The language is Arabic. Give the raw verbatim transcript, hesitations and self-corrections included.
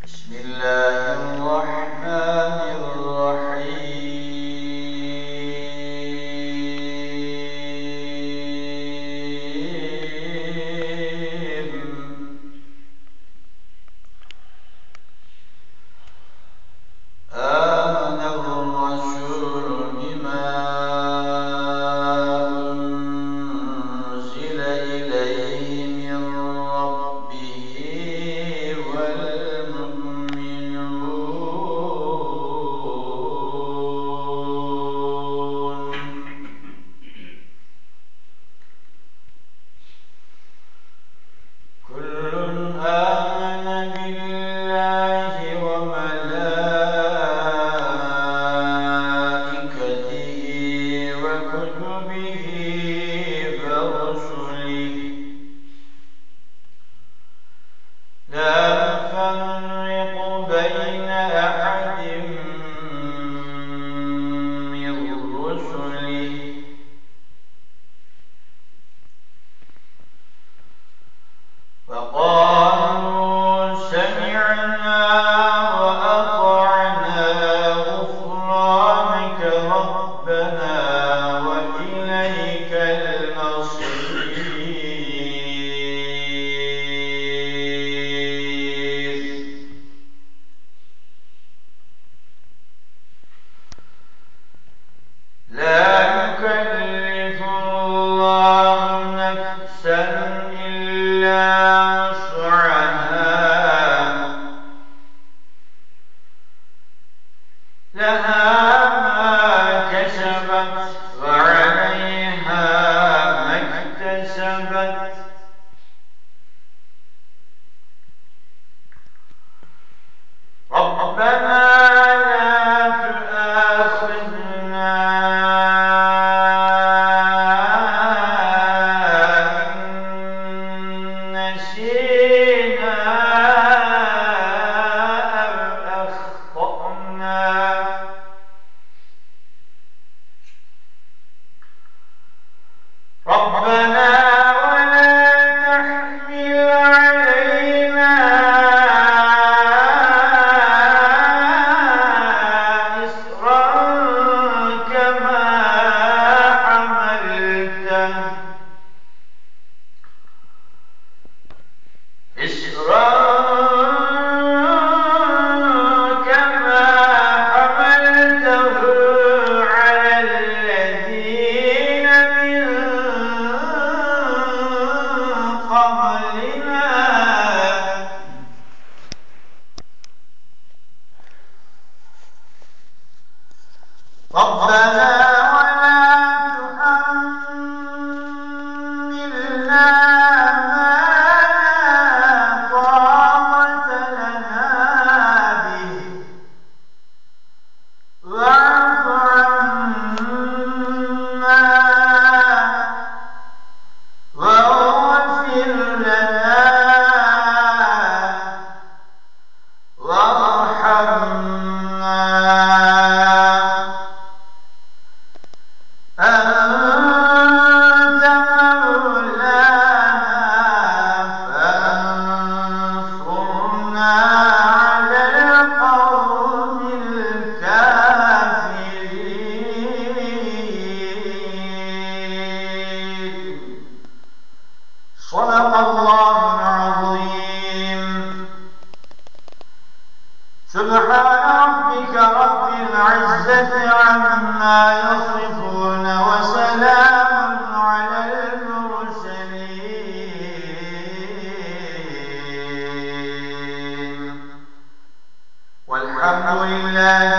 بسم الله الرحمن الرحيم آمن الرسول بما أنزل إليه من ربه والمؤمنون كل آمن بالله وملائكته وكتبه ورسله لا نفرق بين أحد من رسله وقالوا سمعنا وأطعنا غفرانك ربنا وإليك المصير لا يكلف الله نفسا إلا وسعها لها ما كسبت وعليها ما اكتسبت ربنا لا تؤاخذنا إن نسينا أو أخطأنا ربنا ولا تحمل علينا إصرا كما حملته إصرا كما حملته على الذين من قبلنا ربنا ولا تحملنا ما لا طاقة لنا به واعف عنا واغفر لنا وارحمنا أنت مولانا فانصرنا على القوم الكافرين صدق الله العظيم سبحان ربك رب العزة عما يصفون وسلام على المرسلين والحمد لله